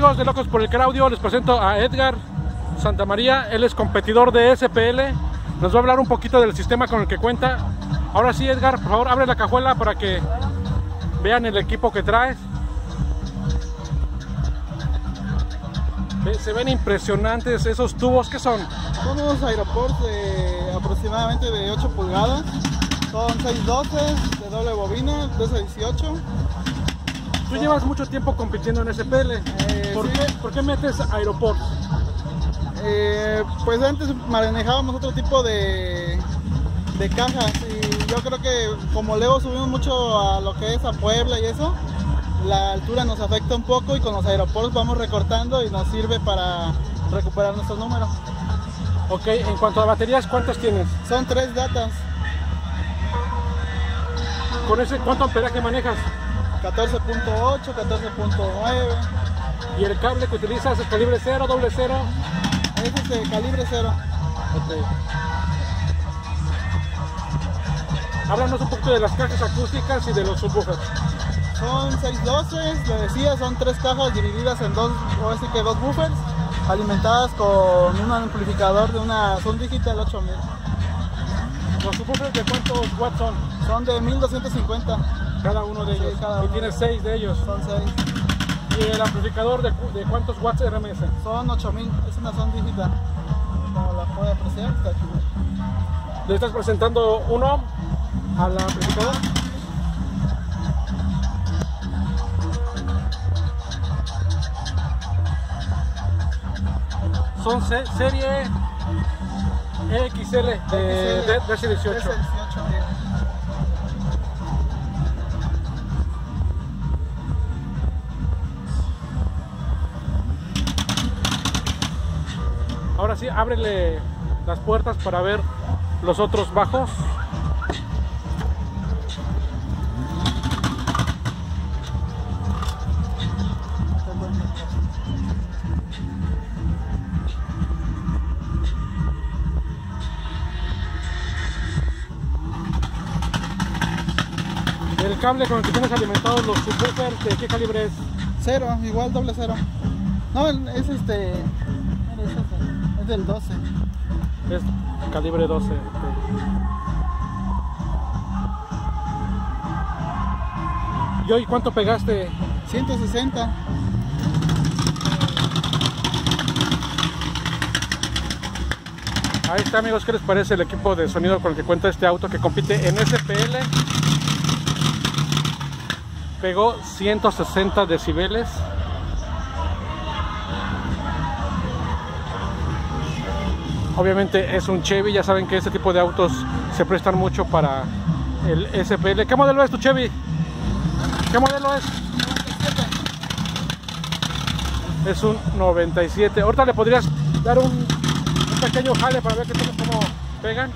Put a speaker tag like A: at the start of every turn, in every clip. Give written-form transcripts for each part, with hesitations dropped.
A: amigos de Locos por el Claudio? Les presento a Edgar Santamaría. Él es competidor de SPL. Nos va a hablar un poquito del sistema con el que cuenta. Ahora sí, Edgar, por favor, abre la cajuela para que vean el equipo que traes. Se ven impresionantes esos tubos. ¿Qué son?
B: Son unos Aeroports de aproximadamente de 8 pulgadas. Son 612 de doble bobina, 1218.
A: Tú llevas mucho tiempo compitiendo en SPL. ¿Por qué metes Aeroports?
B: Pues antes manejábamos otro tipo de cajas y yo creo que como luego subimos mucho a lo que es a Puebla y eso, la altura nos afecta un poco y con los Aeroports vamos recortando y nos sirve para recuperar nuestros números.
A: Ok, en cuanto a baterías, ¿cuántas tienes?
B: Son 3 datas.
A: ¿Con ese cuánto amperaje manejas?
B: 14.8, 14.9.
A: ¿Y el cable que utilizas es calibre 0, doble 0?
B: Es de calibre 0.
A: Ok. Háblanos un poquito de las cajas acústicas y de los subwoofers.
B: Son 612, le decía, son 3 cajas divididas en dos woofers, alimentadas con un amplificador de una Sound Digital 8000.
A: ¿Los subwoofers de cuántos watts son?
B: Son de 1250.
A: Cada uno de ellos.
B: Cada
A: y
B: uno.
A: tienes 6 de ellos.
B: Son 6.
A: ¿Y el amplificador de cuántos watts RMS?
B: Son 8000, es una Sound Digital. Como la puede apreciar, está aquí.
A: ¿Le estás presentando uno al amplificador? Son serie EXL de DC18. Ahora sí, ábrele las puertas para ver los otros bajos. El cable con el que tienes alimentados los subwoofers, ¿de qué calibre es?
B: 0, igual doble 0. No, es es del 12.
A: Es calibre 12. Okay. ¿Y hoy cuánto pegaste?
B: 160.
A: Ahí está, amigos, ¿qué les parece el equipo de sonido con el que cuenta este auto que compite en SPL? Pegó 160 decibeles. Obviamente es un Chevy, ya saben que este tipo de autos se prestan mucho para el SPL. ¿Qué modelo es tu Chevy? ¿Qué modelo es? 97. Es un 97. Ahorita le podrías dar un pequeño jale para ver cómo pegan.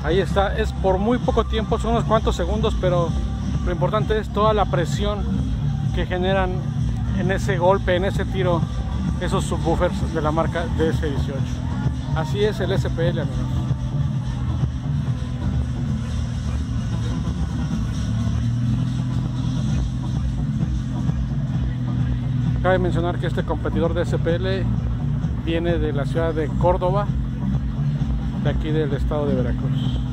A: Ahí está, es por muy poco tiempo, son unos cuantos segundos, pero lo importante es toda la presión que generan en ese golpe, en ese tiro, esos subwoofers de la marca DS18. Así es el SPL, amigos. Cabe mencionar que este competidor de SPL viene de la ciudad de Córdoba, de aquí del estado de Veracruz.